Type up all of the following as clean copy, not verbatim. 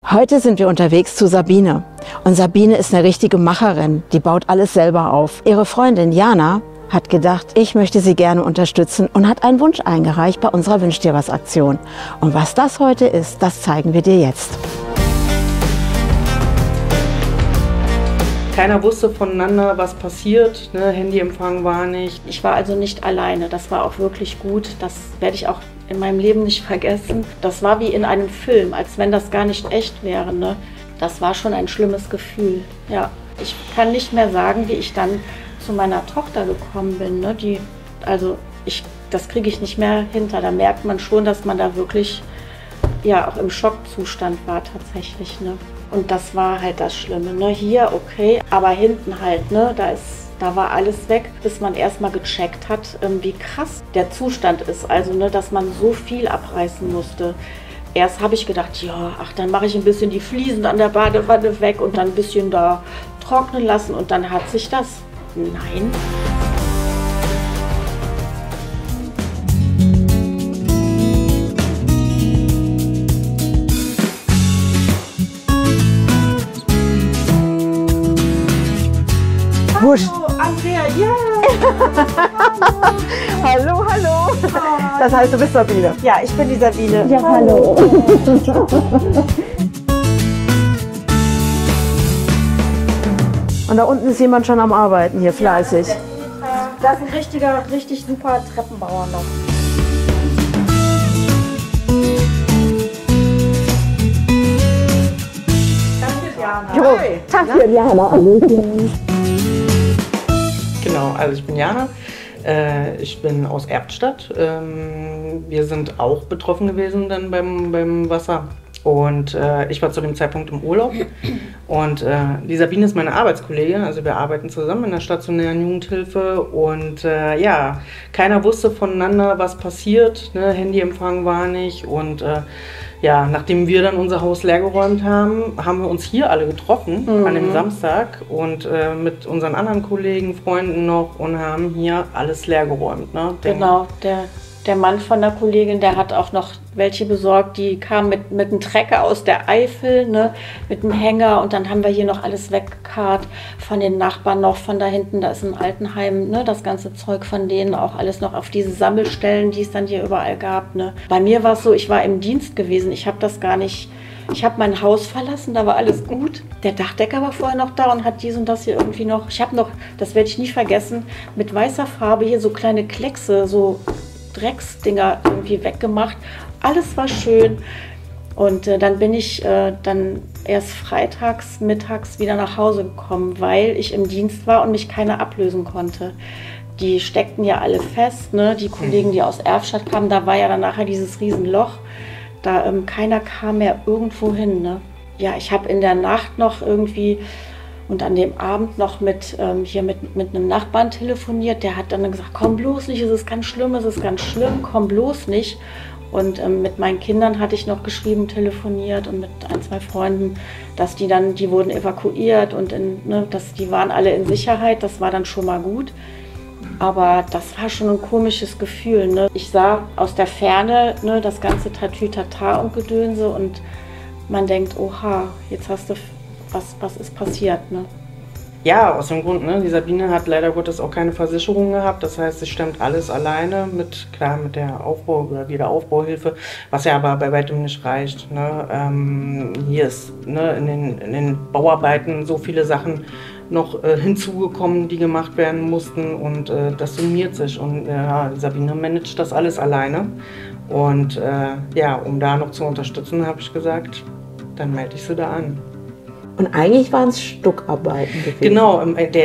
Heute sind wir unterwegs zu Sabine. Und Sabine ist eine richtige Macherin, die baut alles selber auf. Ihre Freundin Jana hat gedacht, ich möchte sie gerne unterstützen und hat einen Wunsch eingereicht bei unserer Wünsch dir was Aktion. Und was das heute ist, das zeigen wir dir jetzt. Keiner wusste voneinander, was passiert, ne? Handyempfang war nicht. Ich war also nicht alleine, das war auch wirklich gut, das werde ich auch in meinem Leben nicht vergessen. Das war wie in einem Film, als wenn das gar nicht echt wäre. Ne? Das war schon ein schlimmes Gefühl. Ja, ich kann nicht mehr sagen, wie ich dann zu meiner Tochter gekommen bin. Ne? Das kriege ich nicht mehr hinter. Da merkt man schon, dass man da wirklich ja auch im Schockzustand war tatsächlich. Ne? Und das war halt das Schlimme. Ne? Hier okay, aber hinten halt, ne? Da war alles weg, bis man erstmal gecheckt hat, wie krass der Zustand ist. Also, ne, dass man so viel abreißen musste. Erst habe ich gedacht, ja, ach, dann mache ich ein bisschen die Fliesen an der Badewanne weg und dann ein bisschen da trocknen lassen und dann hat sich das. Nein. Wusch. Hallo, Andrea, ja! Hallo, hallo. Das heißt, du bist Sabine. Ja, ich bin die Sabine. Ja, hallo. Und da unten ist jemand schon am Arbeiten hier, fleißig. Das ist ein richtig super Treppenbauer noch. Jo, Tag, Jana. Genau, also ich bin Jana, ich bin aus Erbstadt. Wir sind auch betroffen gewesen dann beim Wasser. Und ich war zu dem Zeitpunkt im Urlaub und die Sabine ist meine Arbeitskollegin, also wir arbeiten zusammen in der stationären Jugendhilfe und ja, keiner wusste voneinander, was passiert, ne? Handyempfang war nicht und ja, nachdem wir dann unser Haus leergeräumt haben, haben wir uns hier alle getroffen an dem Samstag und mit unseren anderen Kollegen, Freunden noch und haben hier alles leergeräumt. Ne? Genau, der Mann von der Kollegin, der hat auch noch welche besorgt, die kamen mit einem Trecker aus der Eifel, ne, mit einem Hänger und dann haben wir hier noch alles weggekarrt von den Nachbarn noch, von da hinten, da ist ein Altenheim, ne, das ganze Zeug von denen, auch alles noch auf diese Sammelstellen, die es dann hier überall gab. Ne. Bei mir war es so, ich war im Dienst gewesen, ich habe das gar nicht, ich habe mein Haus verlassen, da war alles gut. Der Dachdecker war vorher noch da und hat dies und das hier irgendwie noch, ich habe noch, das werde ich nie vergessen, mit weißer Farbe hier so kleine Kleckse, so Drecksdinger irgendwie weggemacht. Alles war schön. Und dann bin ich dann erst freitags, mittags wieder nach Hause gekommen, weil ich im Dienst war und mich keiner ablösen konnte. Die steckten ja alle fest, ne? Die Kollegen, die aus Erfstadt kamen, da war ja dann nachher dieses Riesenloch. Da keiner kam mehr irgendwo hin. Ne? Ja, ich habe in der Nacht noch irgendwie und an dem Abend noch mit einem Nachbarn telefoniert. Der hat dann gesagt, komm bloß nicht, es ist ganz schlimm, komm bloß nicht. Und mit meinen Kindern hatte ich noch geschrieben, telefoniert und mit ein, zwei Freunden, dass die wurden evakuiert und die waren alle in Sicherheit. Das war dann schon mal gut. Aber das war schon ein komisches Gefühl. Ne? Ich sah aus der Ferne, ne, das ganze Tatütata und Gedönse und man denkt, oha, jetzt hast du was ist passiert, ne? Ja, aus dem Grund, ne, die Sabine hat leider Gottes auch keine Versicherung gehabt, das heißt, sie stemmt alles alleine mit der Aufbau- oder Wiederaufbauhilfe, was ja aber bei weitem nicht reicht. Ne? Hier ist in den Bauarbeiten so viele Sachen noch hinzugekommen, die gemacht werden mussten und das summiert sich und die Sabine managt das alles alleine und ja, um da noch zu unterstützen, habe ich gesagt, dann melde ich sie da an. Und eigentlich waren es Stuckarbeiten gewesen. Genau,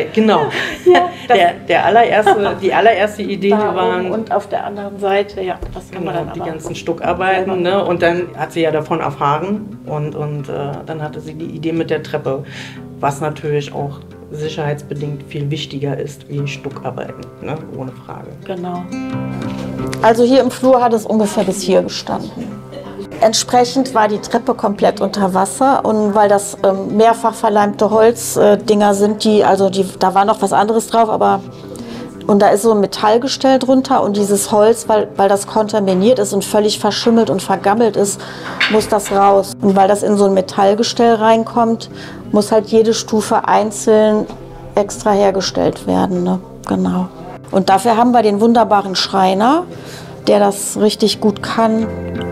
die allererste Idee, die waren... Und auf der anderen Seite, ja, das kann man dann die aber ganzen Stuckarbeiten, ne? Und dann hat sie ja davon erfahren und dann hatte sie die Idee mit der Treppe, was natürlich auch sicherheitsbedingt viel wichtiger ist wie Stuckarbeiten, ne? Ohne Frage. Genau. Also hier im Flur hat es ungefähr bis hier gestanden. Entsprechend war die Treppe komplett unter Wasser und weil das mehrfach verleimte Holzdinger sind, da war noch was anderes drauf, aber Und da ist so ein Metallgestell drunter und dieses Holz, weil das kontaminiert ist und völlig verschimmelt und vergammelt ist, muss das raus. Und weil das in so ein Metallgestell reinkommt, muss halt jede Stufe einzeln extra hergestellt werden. Ne? Genau. Und dafür haben wir den wunderbaren Schreiner, der das richtig gut kann.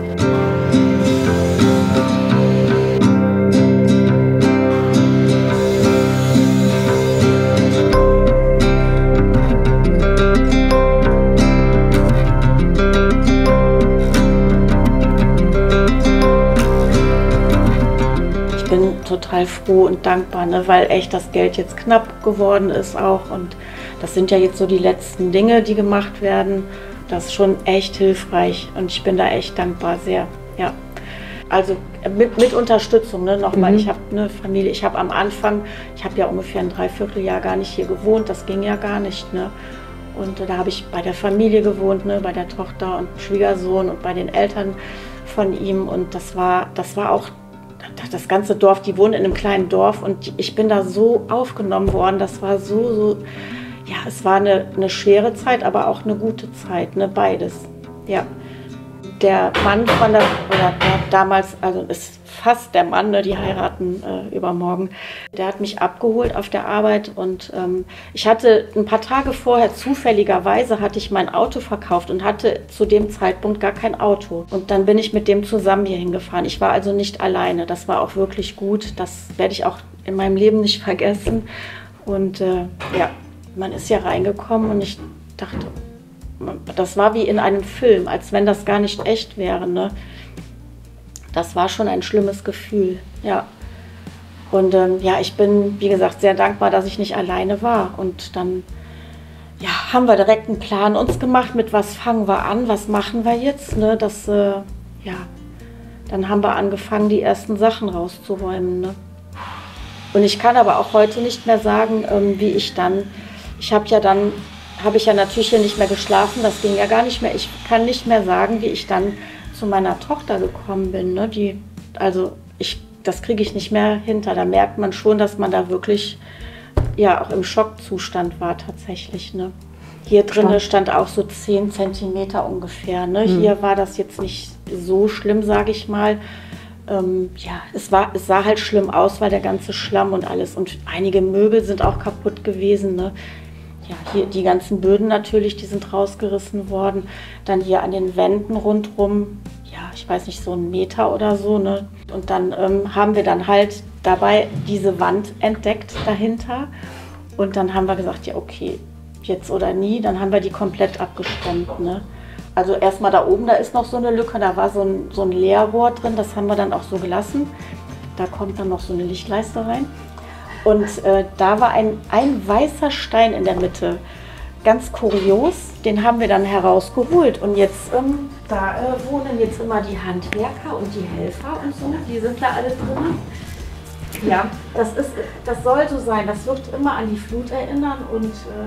Ich bin total froh und dankbar, ne, weil echt das Geld jetzt knapp geworden ist auch. Und das sind ja jetzt so die letzten Dinge, die gemacht werden. Das ist schon echt hilfreich und ich bin da echt dankbar, sehr. Ja. Also mit Unterstützung, ne, nochmal, ich habe eine Familie, ich habe am Anfang, ich habe ja ungefähr ein Dreivierteljahr gar nicht hier gewohnt, das ging ja gar nicht. Ne. Und da habe ich bei der Familie gewohnt, ne, bei der Tochter und Schwiegersohn und bei den Eltern von ihm. Und das war auch das ganze Dorf, die wohnen in einem kleinen Dorf und ich bin da so aufgenommen worden, das war so, ja, es war eine schwere Zeit, aber auch eine gute Zeit, ne, beides, ja. Der Mann der damals, also ist fast der Mann, ne, die heiraten übermorgen, der hat mich abgeholt auf der Arbeit und ich hatte ein paar Tage vorher, zufälligerweise hatte ich mein Auto verkauft und hatte zu dem Zeitpunkt gar kein Auto. Und dann bin ich mit dem zusammen hier hingefahren. Ich war also nicht alleine, das war auch wirklich gut, das werde ich auch in meinem Leben nicht vergessen. Und ja, man ist ja reingekommen und ich dachte, das war wie in einem Film, als wenn das gar nicht echt wäre. Ne? Das war schon ein schlimmes Gefühl, ja. Und ja, ich bin, wie gesagt, sehr dankbar, dass ich nicht alleine war. Und dann ja, haben wir direkt einen Plan uns gemacht, mit was fangen wir an, was machen wir jetzt. Ne? Das, ja, dann haben wir angefangen, die ersten Sachen rauszuräumen. Ne? Und ich kann aber auch heute nicht mehr sagen, wie ich dann, habe ich ja natürlich hier nicht mehr geschlafen, das ging ja gar nicht mehr. Ich kann nicht mehr sagen, wie ich dann zu meiner Tochter gekommen bin. Ne? Das kriege ich nicht mehr hinter. Da merkt man schon, dass man da wirklich ja auch im Schockzustand war tatsächlich. Ne? Hier drinnen stand auch so 10 Zentimeter ungefähr. Ne? Hier war das jetzt nicht so schlimm, sage ich mal. Ja, es sah halt schlimm aus, weil der ganze Schlamm und alles und einige Möbel sind auch kaputt gewesen. Ne? Ja, hier die ganzen Böden natürlich, die sind rausgerissen worden. Dann hier an den Wänden rundrum, ja, ich weiß nicht, so 1 Meter oder so. Ne? Und dann haben wir dann halt dabei diese Wand entdeckt dahinter. Und dann haben wir gesagt, ja okay, jetzt oder nie. Dann haben wir die komplett abgestemmt. Ne? Also erstmal da oben, da ist noch so eine Lücke, da war so ein Leerrohr drin, das haben wir dann auch so gelassen. Da kommt dann noch so eine Lichtleiste rein. Und da war ein weißer Stein in der Mitte, ganz kurios, den haben wir dann herausgeholt. Und jetzt, da wohnen jetzt immer die Handwerker und die Helfer und so, die sind da alle drin. Ja, das soll so sein, das wird immer an die Flut erinnern und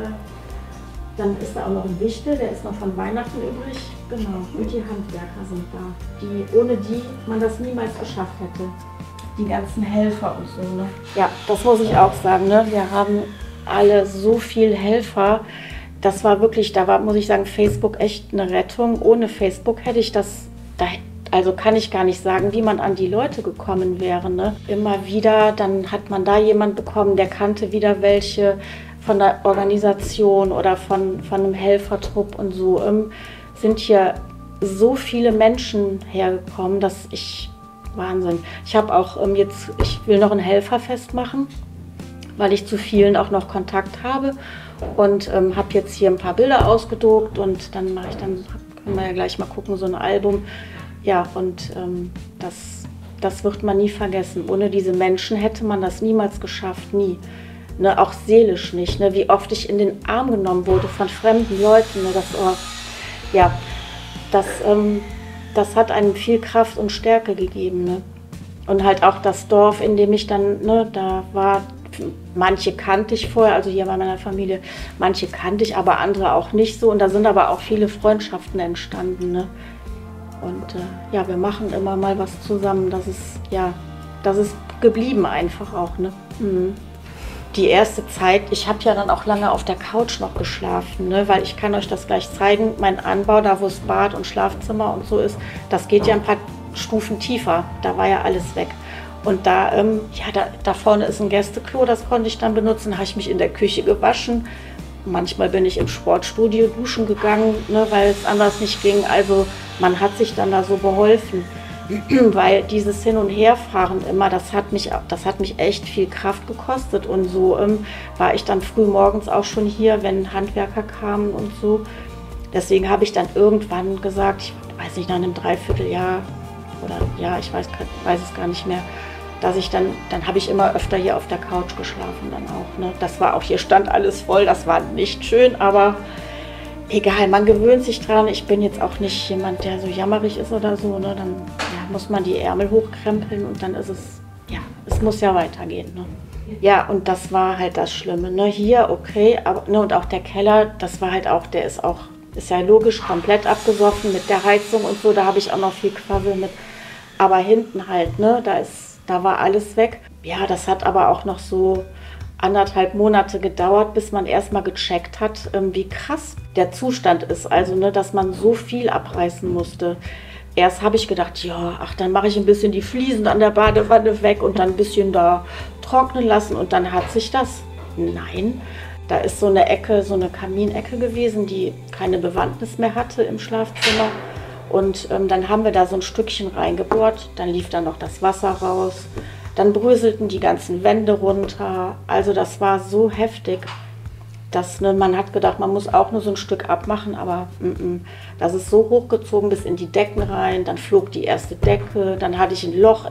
dann ist da auch noch ein Wichtel, der ist noch von Weihnachten übrig. Genau, und die Handwerker sind da, ohne die man das niemals geschafft hätte. Die ganzen Helfer und so. Ne? Ja, das muss ich auch sagen. Ne? Wir haben alle so viel Helfer. Das war wirklich, muss ich sagen, Facebook echt eine Rettung. Ohne Facebook hätte ich also kann ich gar nicht sagen, wie man an die Leute gekommen wäre. Ne? Immer wieder, dann hat man da jemanden bekommen, der kannte wieder welche von der Organisation oder von einem Helfertrupp und so. Sind hier so viele Menschen hergekommen, dass Wahnsinn. Ich habe auch ich will noch ein Helferfest machen, weil ich zu vielen auch noch Kontakt habe und habe jetzt hier ein paar Bilder ausgedruckt und dann können wir ja gleich mal gucken, so ein Album. Ja, und das wird man nie vergessen. Ohne diese Menschen hätte man das niemals geschafft, nie. Ne, auch seelisch nicht, ne, wie oft ich in den Arm genommen wurde von fremden Leuten. Ne, das hat einem viel Kraft und Stärke gegeben. Ne? Und halt auch das Dorf, in dem ich dann, ne, da war, manche kannte ich vorher, also hier bei meiner Familie, manche kannte ich, aber andere auch nicht so. Und da sind aber auch viele Freundschaften entstanden. Ne? Und ja, wir machen immer mal was zusammen. Das ist geblieben einfach auch. Ne? Mhm. die erste Zeit, ich habe ja dann auch lange auf der Couch noch geschlafen, ne? Weil ich kann euch das gleich zeigen, mein Anbau, da wo es Bad und Schlafzimmer und so ist, das geht ja ein paar Stufen tiefer, da war ja alles weg. Und da, da vorne ist ein Gästeklo, das konnte ich dann benutzen, habe ich mich in der Küche gewaschen. Manchmal bin ich im Sportstudio duschen gegangen, ne, weil es anders nicht ging. Also man hat sich dann da so beholfen, weil dieses Hin- und Herfahren immer, das hat mich echt viel Kraft gekostet. Und so war ich dann früh morgens auch schon hier, wenn Handwerker kamen und so. Deswegen habe ich dann irgendwann gesagt, ich weiß nicht, nach einem Dreivierteljahr oder ja, ich weiß es gar nicht mehr, dass ich dann habe ich immer öfter hier auf der Couch geschlafen dann auch. Ne? Das war auch, hier stand alles voll, das war nicht schön, aber egal, man gewöhnt sich dran. Ich bin jetzt auch nicht jemand, der so jammerig ist oder so. Ne? Dann muss man die Ärmel hochkrempeln und dann ist es, es muss ja weitergehen. Ne? Ja, und das war halt das Schlimme. Ne? Hier, okay, aber, ne, und auch der Keller, das war halt auch, ist ja logisch komplett abgesoffen mit der Heizung und so, da habe ich auch noch viel Quassel mit. Aber hinten halt, ne, da war alles weg. Ja, das hat aber auch noch so 1,5 Monate gedauert, bis man erstmal gecheckt hat, wie krass der Zustand ist. Also, ne, dass man so viel abreißen musste. Erst habe ich gedacht, ja, dann mache ich ein bisschen die Fliesen an der Badewanne weg und dann ein bisschen da trocknen lassen und dann hat sich das. Nein, da ist so eine Ecke, so eine Kaminecke gewesen, die keine Bewandtnis mehr hatte im Schlafzimmer. Und dann haben wir da so ein Stückchen reingebohrt, dann lief da noch das Wasser raus, dann bröselten die ganzen Wände runter. Also das war so heftig, dass man hat gedacht, man muss auch nur so ein Stück abmachen, aber das ist so hochgezogen bis in die Decken rein. Dann flog die erste Decke, dann hatte ich ein Loch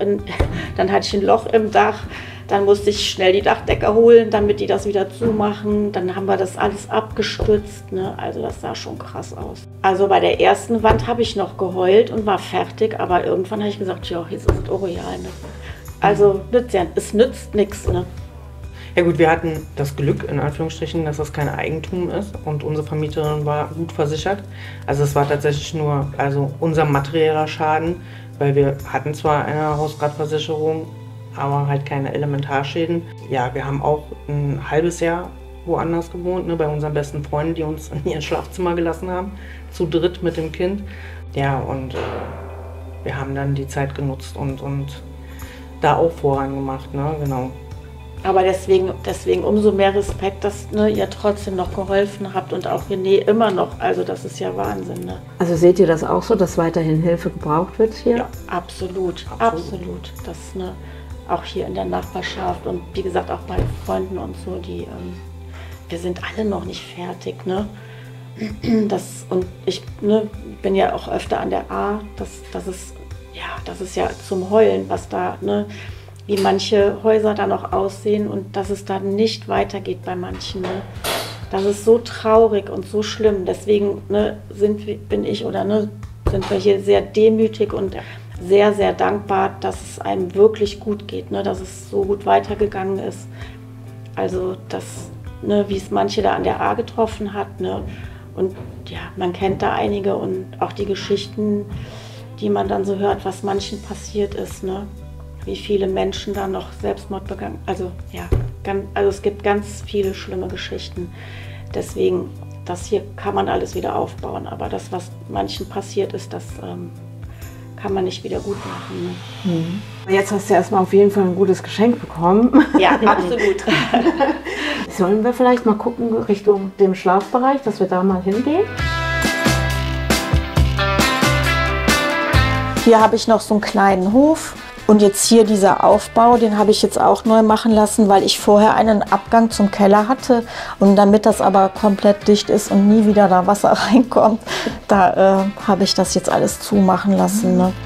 im Dach. Dann musste ich schnell die Dachdecke holen, damit die das wieder zumachen. Dann haben wir das alles abgestützt. Ne? Also das sah schon krass aus. Also bei der ersten Wand habe ich noch geheult und war fertig. Aber irgendwann habe ich gesagt, ja, jetzt ist es Orial. Ne? Also es nützt nichts. Ne? Ja gut, wir hatten das Glück, in Anführungsstrichen, dass das kein Eigentum ist. Und unsere Vermieterin war gut versichert. Also es war tatsächlich nur unser materieller Schaden. Weil wir hatten zwar eine Hausratversicherung, aber halt keine Elementarschäden. Ja, wir haben auch ein halbes Jahr woanders gewohnt, ne, bei unseren besten Freunden, die uns in ihr Schlafzimmer gelassen haben, zu dritt mit dem Kind. Ja, und wir haben dann die Zeit genutzt und da auch vorangemacht, ne, genau. Aber deswegen umso mehr Respekt, dass ihr trotzdem noch geholfen habt und auch René immer noch. Also das ist ja Wahnsinn. Ne? Also seht ihr das auch so, dass weiterhin Hilfe gebraucht wird hier? Ja, absolut. Das, auch hier in der Nachbarschaft und wie gesagt auch bei Freunden und so, wir sind alle noch nicht fertig. Ne? Und ich bin ja auch öfter an der A, das ist ja zum Heulen, was da, ne, wie manche Häuser da noch aussehen und dass es da nicht weitergeht bei manchen. Ne? Das ist so traurig und so schlimm. Deswegen sind wir hier sehr demütig und sehr, sehr dankbar, dass es einem wirklich gut geht, ne? Dass es so gut weitergegangen ist. Also, wie es manche da an der A getroffen hat. Ne? Und ja, man kennt da einige und auch die Geschichten, die man dann so hört, was manchen passiert ist. Ne? Wie viele Menschen da noch Selbstmord begangen. Also es gibt ganz viele schlimme Geschichten. Deswegen, das hier kann man alles wieder aufbauen. Aber das, was manchen passiert ist, das kann man nicht wieder gut machen. Ne? Mhm. Jetzt hast du erstmal auf jeden Fall ein gutes Geschenk bekommen. Ja, absolut. Sollen wir vielleicht mal gucken Richtung dem Schlafbereich, dass wir da mal hingehen? Hier habe ich noch so einen kleinen Hof. Und jetzt hier dieser Aufbau, den habe ich jetzt auch neu machen lassen, weil ich vorher einen Abgang zum Keller hatte. Und damit das aber komplett dicht ist und nie wieder da Wasser reinkommt, da habe ich das jetzt alles zumachen lassen. Ne?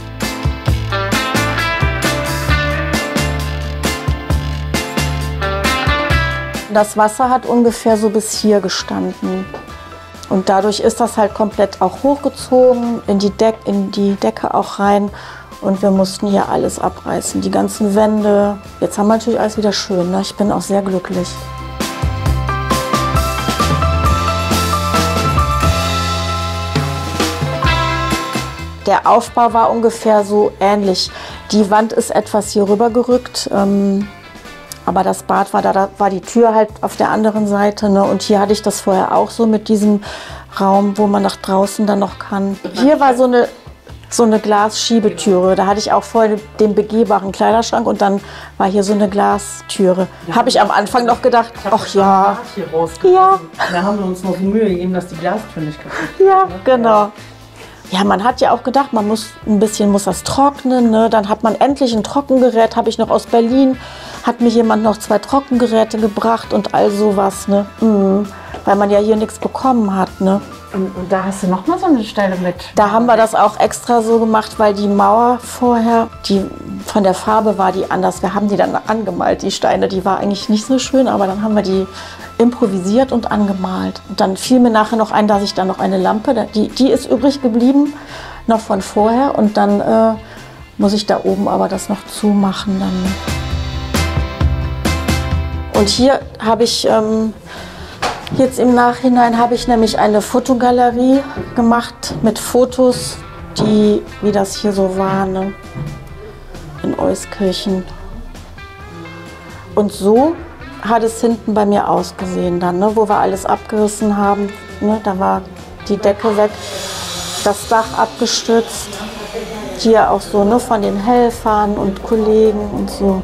Das Wasser hat ungefähr so bis hier gestanden. Und dadurch ist das halt komplett auch hochgezogen, in die Decke auch rein. Und wir mussten hier alles abreißen, die ganzen Wände. Jetzt haben wir natürlich alles wieder schön. Ne? Ich bin auch sehr glücklich. Der Aufbau war ungefähr so ähnlich. Die Wand ist etwas hier rüber gerückt. Aber das Bad war da war die Tür halt auf der anderen Seite, ne? Und hier hatte ich das vorher auch so mit diesem Raum, wo man nach draußen dann noch kann. Hier war so eine Glasschiebetüre. Da hatte ich auch vorher den begehbaren Kleiderschrank und dann war hier so eine Glastüre. Habe ich am Anfang noch gedacht, ach ja. Ja. Da haben wir uns noch so Mühe gegeben, dass die Glastür nicht kaputt ist. Ja, genau. Ja, man hat ja auch gedacht, man muss das trocknen. Ne? Dann hat man endlich ein Trockengerät, habe ich noch aus Berlin. Hat mir jemand noch 2 Trockengeräte gebracht und all sowas. Ne? Weil man ja hier nichts bekommen hat. Ne? Und da hast du noch mal so eine Stelle mit. Da haben wir das auch extra so gemacht, weil die Mauer vorher, von der Farbe war die anders. Wir haben die dann angemalt, die Steine. Die war eigentlich nicht so schön, aber dann haben wir die improvisiert und angemalt. Und dann fiel mir nachher noch ein, dass ich dann noch eine Lampe, die ist übrig geblieben, noch von vorher. Und dann muss ich da oben aber das noch zumachen. Dann. Und hier habe ich... Jetzt im Nachhinein habe ich nämlich eine Fotogalerie gemacht mit Fotos, wie das hier so war, ne? In Euskirchen. Und so hat es hinten bei mir ausgesehen dann, ne? Wo wir alles abgerissen haben. Ne? Da war die Decke weg, das Dach abgestürzt. Hier auch so, ne? Von den Helfern und Kollegen und so.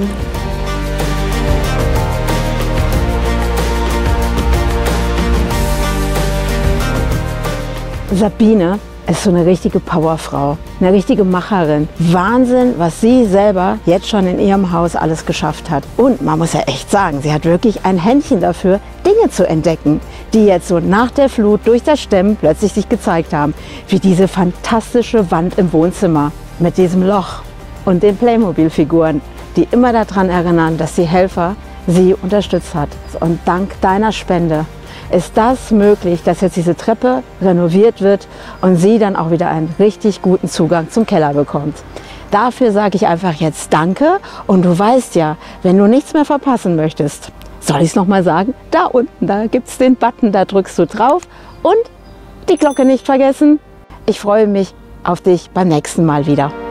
Sabine ist so eine richtige Powerfrau, eine richtige Macherin. Wahnsinn, was sie selber jetzt schon in ihrem Haus alles geschafft hat. Und man muss ja echt sagen, sie hat wirklich ein Händchen dafür, Dinge zu entdecken, die jetzt so nach der Flut durch das Stemmen plötzlich sich gezeigt haben. Wie diese fantastische Wand im Wohnzimmer mit diesem Loch und den Playmobil-Figuren, die immer daran erinnern, dass die Helfer sie unterstützt hat. Und dank deiner Spende ist das möglich, dass jetzt diese Treppe renoviert wird und sie dann auch wieder einen richtig guten Zugang zum Keller bekommt. Dafür sage ich einfach jetzt Danke und du weißt ja, wenn du nichts mehr verpassen möchtest, soll ich es nochmal sagen? Da unten, da gibt es den Button, da drückst du drauf und die Glocke nicht vergessen. Ich freue mich auf dich beim nächsten Mal wieder.